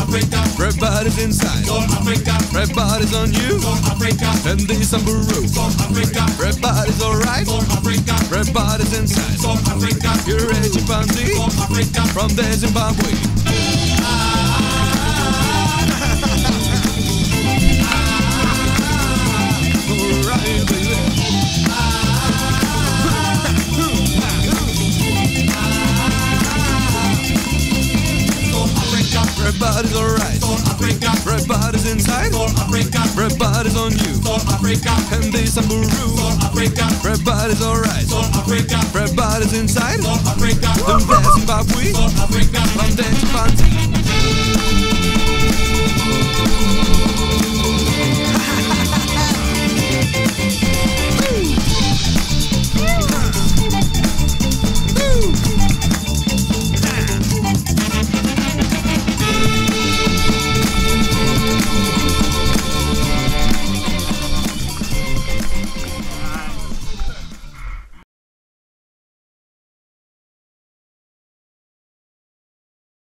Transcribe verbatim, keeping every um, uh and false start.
Africa. Everybody's inside. Soul Africa. Everybody's on you. Soul Africa. And these some burros. Soul Africa. Everybody's alright. Soul Africa. Everybody's inside. Soul Africa. You're a chimpanzee Soul Africa. from the Zimbabwe. Alright, baby. Everybody's alright. Soul Africa. Everybody's inside. Soul Africa. Everybody's on you. Soul Africa. And these some Soul burros. Africa. Everybody's alright. Soul Africa. Everybody's inside. Soul Africa. From the Zimbabwe. Soul Africa. From the chimpanzee.